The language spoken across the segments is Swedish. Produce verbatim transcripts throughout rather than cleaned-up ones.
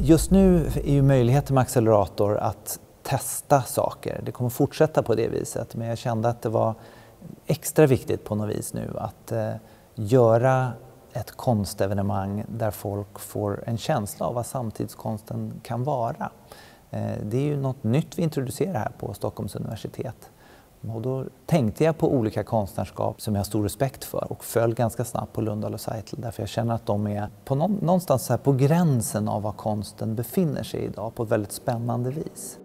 Just nu är ju möjligheten med accelerator att testa saker. Det kommer fortsätta på det viset, men jag kände att det var extra viktigt på något vis nu att eh, göra ett konstevenemang där folk får en känsla av vad samtidskonsten kan vara. Eh, det är ju något nytt vi introducerar här på Stockholms universitet. Och då tänkte jag på olika konstnärskap som jag har stor respekt för och föll ganska snabbt på Lundahl och Seitel, därför jag känner att de är på någonstans så här på gränsen av var konsten befinner sig idag på ett väldigt spännande vis.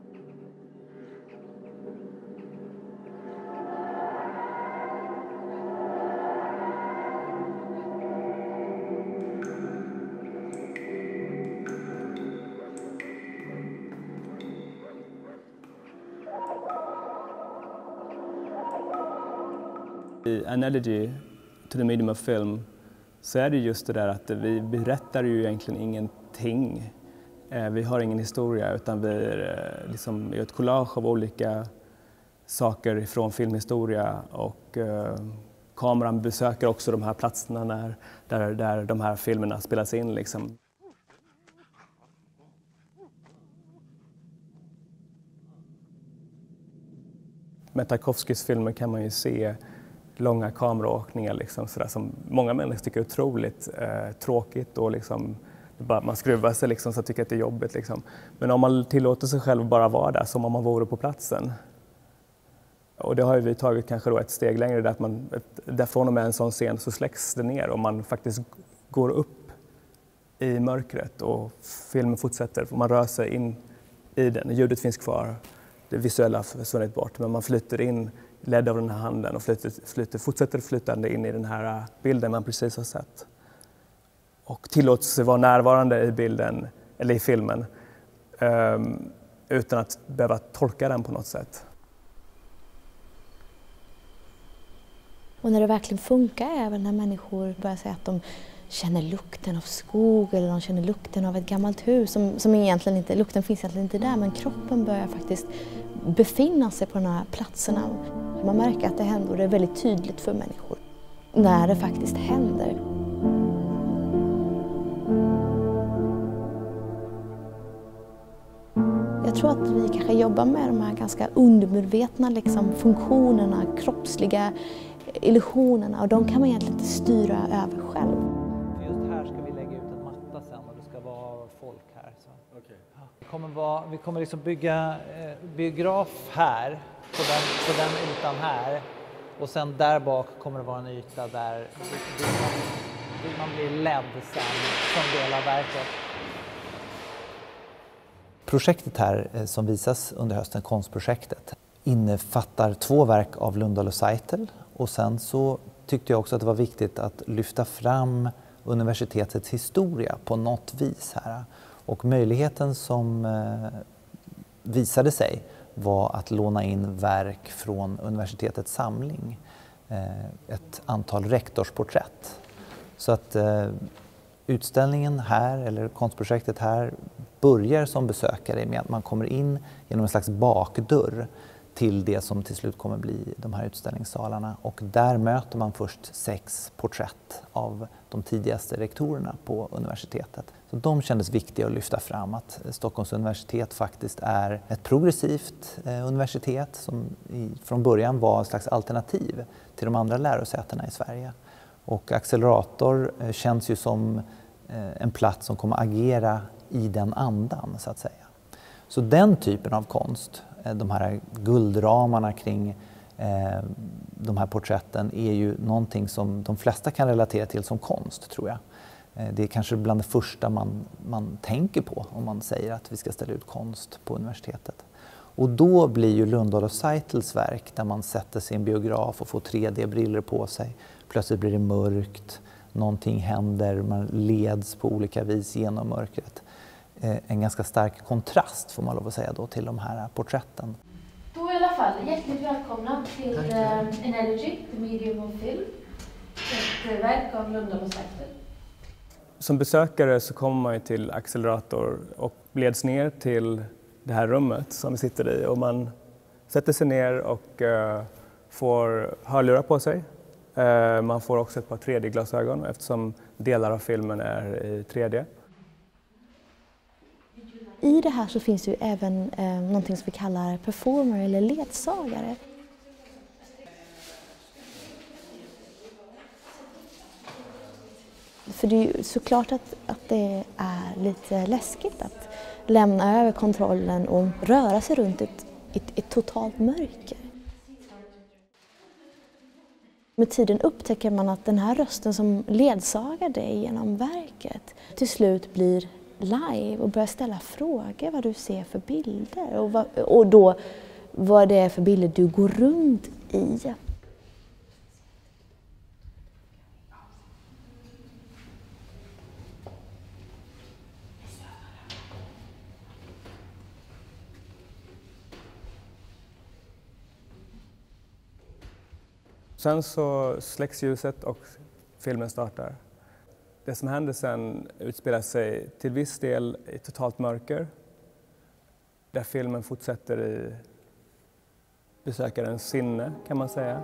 I Analogy to the medium of film så är det just det där att vi berättar ju egentligen ingenting. Vi har ingen historia, utan vi är liksom ett collage av olika saker från filmhistoria, och eh, kameran besöker också de här platserna när, där, där de här filmerna spelas in. Liksom. Med Tarkovskijs filmer kan man ju se långa kameraåkningar liksom, sådär, som många människor tycker är otroligt eh, tråkigt, och liksom, bara, man skruvar sig liksom, så tycker att det är jobbigt. Liksom. Men om man tillåter sig själv bara vara där som om man vore på platsen. Och det har ju vi tagit kanske då ett steg längre, där, att man, där från och med en sån scen så släcks det ner och man faktiskt går upp i mörkret och filmen fortsätter. Och man rör sig in i den, ljudet finns kvar, det visuella har försvunnit bort, men man flyter in ledd av den här handen och flyter, flyter, fortsätter flytande in i den här bilden man precis har sett. Och tillåts sig vara närvarande i bilden, eller i filmen, um, utan att behöva tolka den på något sätt. Och när det verkligen funkar är även när människor börjar säga att de känner lukten av skog eller de känner lukten av ett gammalt hus som, som egentligen inte, lukten finns egentligen inte där, men kroppen börjar faktiskt befinna sig på de här platserna. Man märker att det händer, och det är väldigt tydligt för människor när det faktiskt händer. Jag tror att vi kanske jobbar med de här ganska undermedvetna liksom, funktionerna, kroppsliga illusionerna, och de kan man egentligen inte styra över själv. Just här ska vi lägga ut en matta sen, och det ska vara folk här. Så. Okay. Vi kommer, vara, vi kommer liksom bygga eh, biograf här, på den, på den ytan här, och sen där bak kommer det vara en yta där man, man blir ledd sen som del av verket. Projektet här som visas under hösten, konstprojektet, innefattar två verk av Lundahl och Seitel, och sen så tyckte jag också att det var viktigt att lyfta fram universitetets historia på något vis här. Och möjligheten som eh, visade sig var att låna in verk från universitetets samling, eh, ett antal rektorsporträtt. Så att eh, utställningen här, eller konstprojektet här, börjar som besökare med att man kommer in genom en slags bakdörr till det som till slut kommer bli de här utställningssalarna. Och där möter man först sex porträtt av de tidigaste rektorerna på universitetet. Så de kändes viktiga att lyfta fram, att Stockholms universitet faktiskt är ett progressivt eh, universitet som i, från början var ett slags alternativ till de andra lärosätena i Sverige. Och Accelerator eh, känns ju som eh, en plats som kommer agera i den andan, så att säga. Så den typen av konst, de här guldramarna kring eh, de här porträtten, är ju någonting som de flesta kan relatera till som konst, tror jag. Eh, det är kanske bland det första man, man tänker på om man säger att vi ska ställa ut konst på universitetet. Och då blir ju Lundahl och Seitels verk, där man sätter sig i en biograf och får tre D-briller på sig. Plötsligt blir det mörkt, någonting händer, man leds på olika vis genom mörkret. En ganska stark kontrast, får man lov att säga, då, till de här porträtten. Då i alla fall, hjärtligt välkomna till uh, Analogy, the medium of film. Ett verk av Lundahl och Seitel. Som besökare så kommer man ju till Accelerator och leds ner till det här rummet som vi sitter i. Och man sätter sig ner och uh, får hörlurar på sig. Uh, man får också ett par tre D-glasögon eftersom delar av filmen är i tre D. I det här så finns det ju även eh, någonting som vi kallar performer eller ledsagare. För det är ju såklart att, att det är lite läskigt att lämna över kontrollen och röra sig runt ett, ett, ett totalt mörker. Med tiden upptäcker man att den här rösten som ledsagar dig genom verket till slut blir live och börjar ställa frågor vad du ser för bilder och, vad, och då vad det är för bilder du går runt i. Sen så släcks ljuset och filmen startar. Det som händer sen utspelar sig till viss del i totalt mörker. Där filmen fortsätter i besökarens sinne, kan man säga.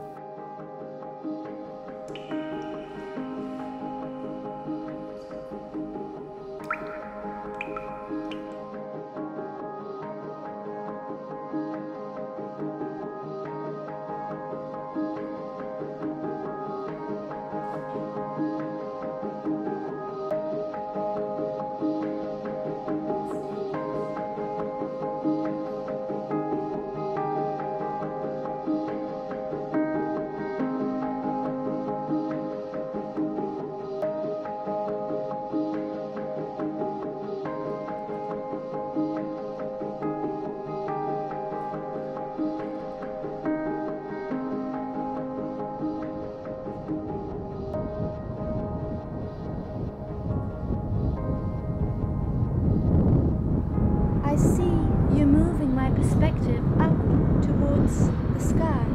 I see you moving my perspective up towards the sky.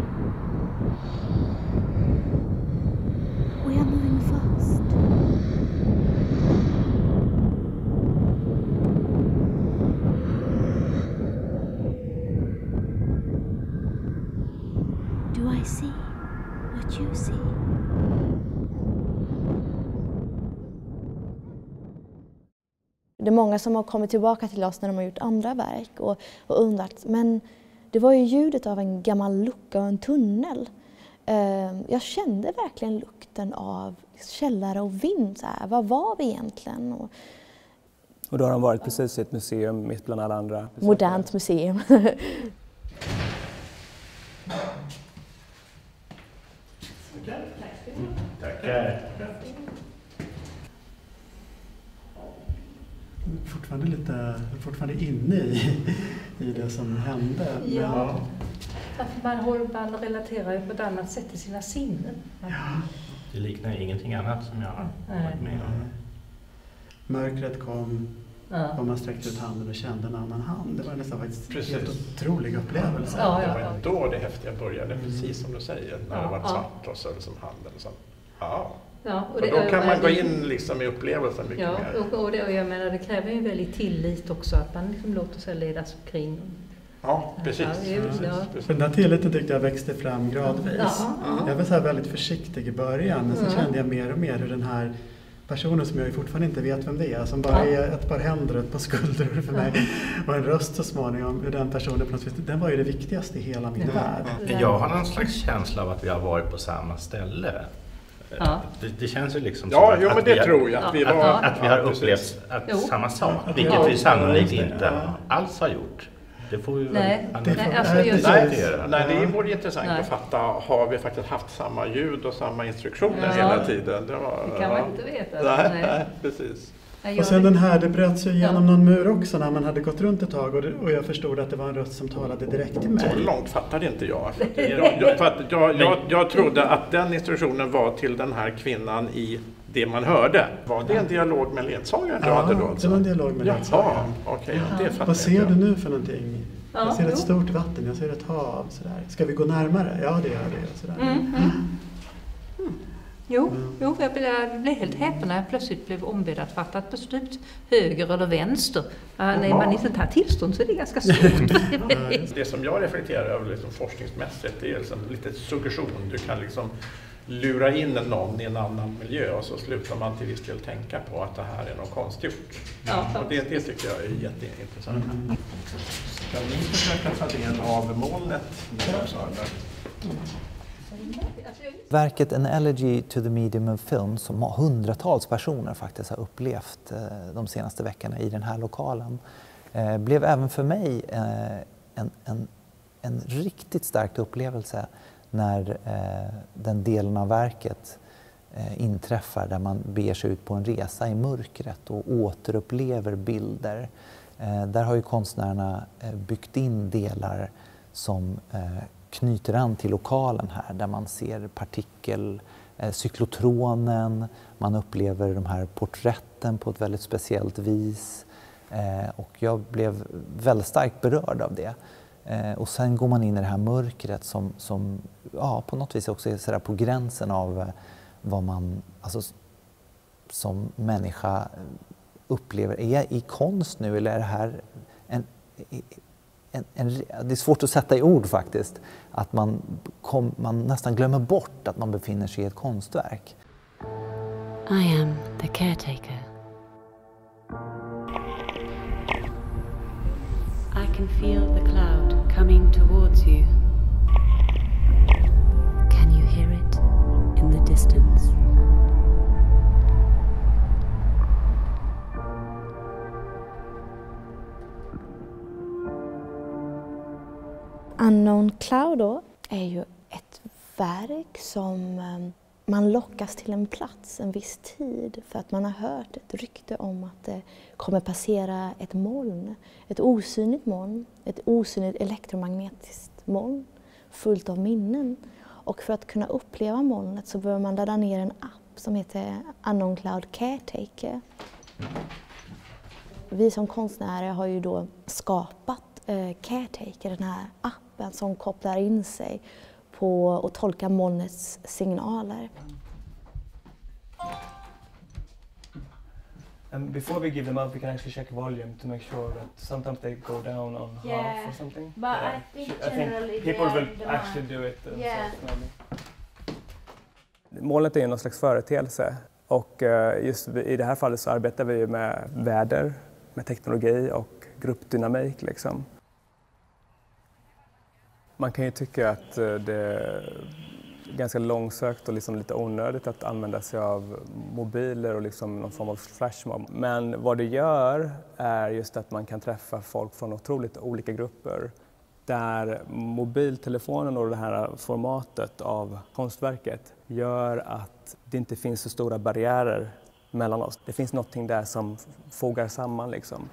We are moving fast. Do I see what you see? Det är många som har kommit tillbaka till oss när de har gjort andra verk och, och undrat, men det var ju ljudet av en gammal lucka och en tunnel. Uh, jag kände verkligen lukten av källare och vind. Så här. Vad var vi egentligen? Och, Och då har de varit precis i ett museum mitt bland alla andra besökare. Modernt museum. Tackar. Fortfarande lite, fortfarande inne i, i det som hände. Ja, för man, håller, man relaterar ju på ett annat sätt till sina sinnen. Ja. Det liknar ingenting annat som jag har varit med om. Mörkret kom Ja. och man sträckte ut handen och kände en annan hand. Det var nästan faktiskt Precis. en helt otrolig upplevelse. Ja, Det ja, var ja. då det häftiga började, precis som du säger, när Ja, det var ja. svart och så liksom handen. Så, ja. Ja, Och då kan man gå in liksom i upplevelsen mycket ja, mer. och, och, det, och jag menar, det kräver ju en väldigt tillit också, att man liksom låter sig ledas omkring. Ja, precis. Ja, det är ju- precis, ja. precis. För den här tilliten tyckte jag växte fram gradvis. Ja, ja. Jag var så här väldigt försiktig i början, men så Mm. kände jag mer och mer hur den här personen som jag ju fortfarande inte vet vem det är, som bara Ja. är ett par händer och ett par skulder för mig och en röst så småningom, hur den personen på något vis, den var ju det viktigaste i hela min Ja. värld. Jag har någon slags känsla av att vi har varit på samma ställe. Ja. Det, det känns ju liksom Ja, som att, jo, men att, det vi har, tror jag att vi Ja. var. att, att vi har Ja, precis. upplevt att Jo. samma sak, Ja. vilket Ja. vi sannolikt Ja. inte alls har gjort. Det får vi väl Nej, analysera. nej, alltså Nej, just, Nej, Acceptera. nej, det vore intressant Nej. att fatta, har vi faktiskt haft samma ljud och samma instruktioner Ja. hela tiden? Det, var, det kan man ja. inte veta. Nej, Nej. nej, precis. Nej, Och jag- sen den här, det bröts ju igenom Ja. någon mur också när man hade gått runt ett tag och, det, och jag förstod att det var en röst som talade direkt till mig. Så långt fattade inte jag. För att jag, jag, för att jag, jag, jag trodde att den instruktionen var till den här kvinnan i det man hörde. Var det en dialog med ledsagaren du Ja, hade då? det Alltså? var en dialog med Jaha, ledsagaren. okej, ja, det fattar Vad ser jag. du nu för någonting? Ja, Jag ser ett jo. stort vatten, jag ser ett hav. Sådär. Ska vi gå närmare? Ja, det gör det. Sådär. Mm, mm. Jo, jo, jag blev, jag blev helt häpen när jag plötsligt blev ombedd att fatta ett beslut, höger eller vänster. Uh, när man inte tar tillstånd så är det ganska svårt. Det som jag reflekterar över liksom forskningsmässigt, det är liksom lite suggestion. Du kan liksom lura in någon i en annan miljö och så slutar man till viss del tänka på att det här är något konstgjort. Ja, och det, det tycker jag är jätteintressant. Mm. Ska ni försöka ta del av molnet? Verket An Elegy to the Medium of Film, som hundratals personer faktiskt har upplevt de senaste veckorna i den här lokalen, blev även för mig en, en, en riktigt stark upplevelse när den delen av verket inträffar där man beger sig ut på en resa i mörkret och återupplever bilder. Där har ju konstnärerna byggt in delar som knyter an till lokalen här, där man ser partikel, eh, cyklotronen, man upplever de här porträtten på ett väldigt speciellt vis. Eh, och jag blev väldigt starkt berörd av det. Eh, och sen går man in i det här mörkret som, som ja, på något vis också är så där på gränsen av eh, vad man alltså, som människa upplever. Är jag i konst nu eller är det här en... En, en, det är svårt att sätta i ord faktiskt, att man, kom, man nästan glömmer bort att man befinner sig i ett konstverk. I am the caretaker. I can feel the cloud coming towards you. Can you hear it in the distance? Unknown Cloud då är ju ett verk som man lockas till en plats en viss tid för att man har hört ett rykte om att det kommer passera ett moln, ett osynligt moln, ett osynligt elektromagnetiskt moln fullt av minnen. Och för att kunna uppleva molnet så behöver man ladda ner en app som heter Unknown Cloud Caretaker. Vi som konstnärer har ju då skapat eh, Caretaker, den här appen som kopplar in sig på och tolkar molnets signaler. And before we give them up, we can actually check volume to make sure that sometimes they go down on Yeah, half or something. but I think I generally think people they will are the actually do it themselves, Yeah. maybe. Molnet är någon slags företeelse och just i det här fallet så arbetar vi med väder, med teknologi och gruppdynamik liksom. Man kan ju tycka att det är ganska långsökt och liksom lite onödigt att använda sig av mobiler och liksom någon form av flashmob. Men vad det gör är just att man kan träffa folk från otroligt olika grupper. Där mobiltelefonen och det här formatet av konstverket gör att det inte finns så stora barriärer mellan oss. Det finns någonting där som fogar samman liksom.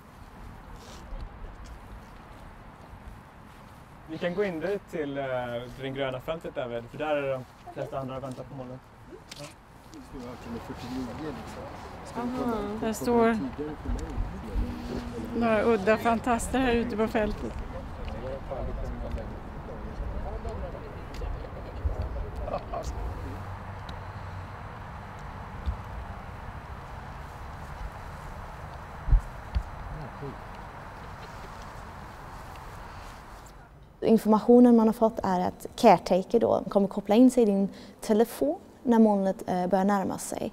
Vi kan gå in dit till uh, det gröna fältet där, för där är de flesta andra väntar på molnet. Ja. Aha, där står några udda fantaster här ute på fältet. Informationen man har fått är att Caretaker då kommer koppla in sig i din telefon när molnet börjar närma sig.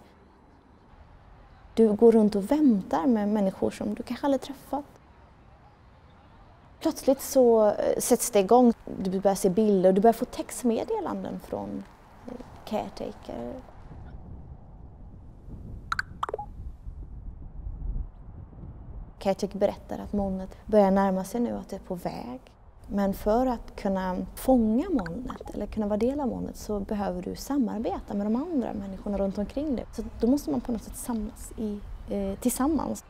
Du går runt och väntar med människor som du kanske aldrig träffat. Plötsligt så sätts det igång, du börjar se bilder och du börjar få textmeddelanden från Caretaker. Caretaker berättar att molnet börjar närma sig nu, att det är på väg. Men för att kunna fånga molnet eller kunna vara del av molnet så behöver du samarbeta med de andra människorna runt omkring dig. Så då måste man på något sätt samlas i, eh, tillsammans.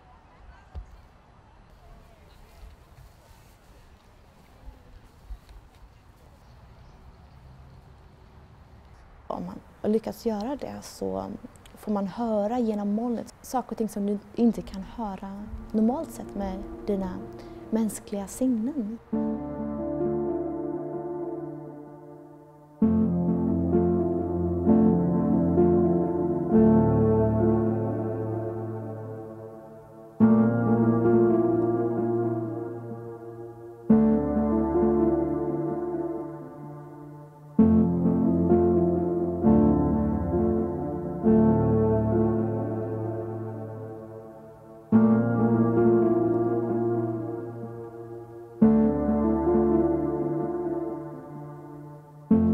Om man har lyckats göra det så får man höra genom molnet saker och ting som du inte kan höra normalt sett med dina mänskliga sinnen.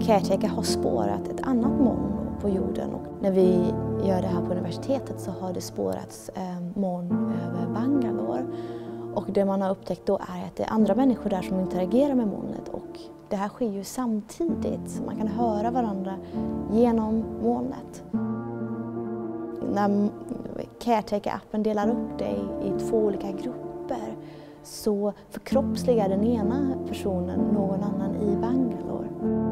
Caretaker har spårat ett annat moln på jorden. Och när vi gör det här på universitetet så har det spårats eh, moln över Bangalore. Och det man har upptäckt då är att det är andra människor där som interagerar med molnet. Och det här sker ju samtidigt, så man kan höra varandra genom molnet. När Caretaker-appen delar upp det i två olika grupper så förkroppsligar den ena personen någon annan i Bangalore.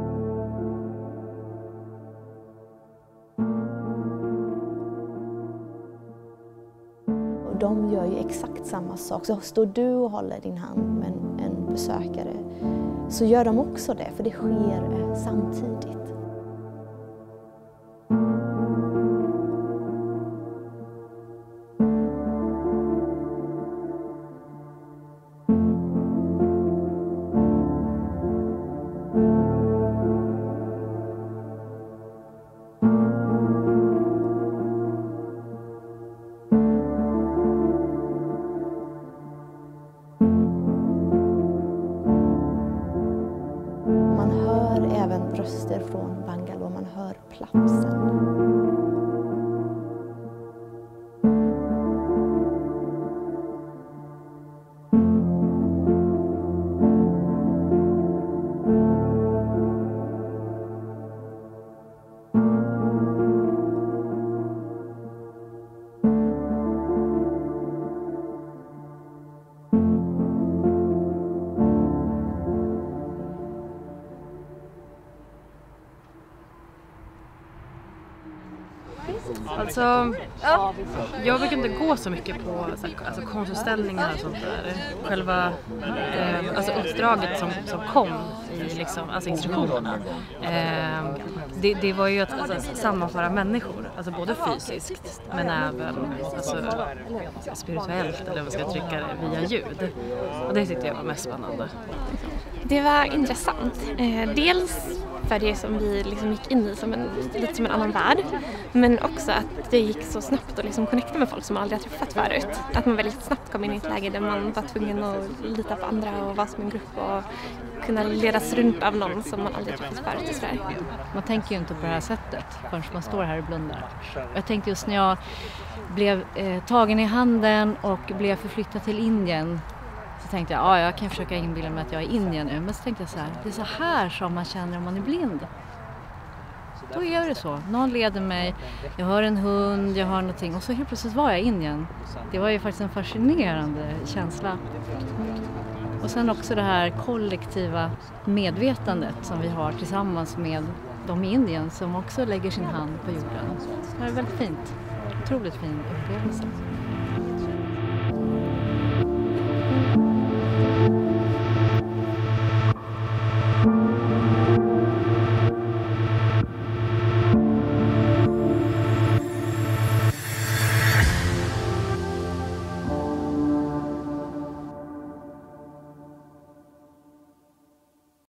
Och de gör ju exakt samma sak. Så står du och håller din hand med en, en besökare så gör de också det, för det sker samtidigt. Röster från Bangalore, man hör platsen. Alltså, jag brukar inte gå så mycket på alltså, konstutställningar och sånt där. Själva eh, alltså uppdraget som, som kom i liksom, alltså instruktionerna. Eh, det, det var ju att alltså, sammanföra människor, alltså både fysiskt men även alltså, spirituellt, eller vad man ska trycka det, via ljud. Och det tyckte jag var mest spännande. Det var intressant. Eh, dels för det som vi liksom gick in i som en, lite som en annan värld. Men också att det gick så snabbt att liksom connecta med folk som man aldrig har träffat förut. Att man väldigt snabbt kom in i ett läge där man var tvungen att lita på andra och vara som en grupp och kunna ledas runt av någon som man aldrig träffat förut i Sverige. Man tänker ju inte på det här sättet förrän man står här och blundar. Jag tänkte just när jag blev eh, tagen i handen och blev förflyttad till Indien, så tänkte jag, ja, jag kan försöka inbilla mig att jag är i Indien nu. Men så tänkte jag så här, det är så här som man känner om man är blind. Då är det så. Någon leder mig, jag hör en hund, jag hör någonting. Och så helt plötsligt var jag i Indien. Det var ju faktiskt en fascinerande känsla. Och sen också det här kollektiva medvetandet som vi har tillsammans med de i Indien som också lägger sin hand på jorden. Det är väldigt fint. Otroligt fin upplevelse.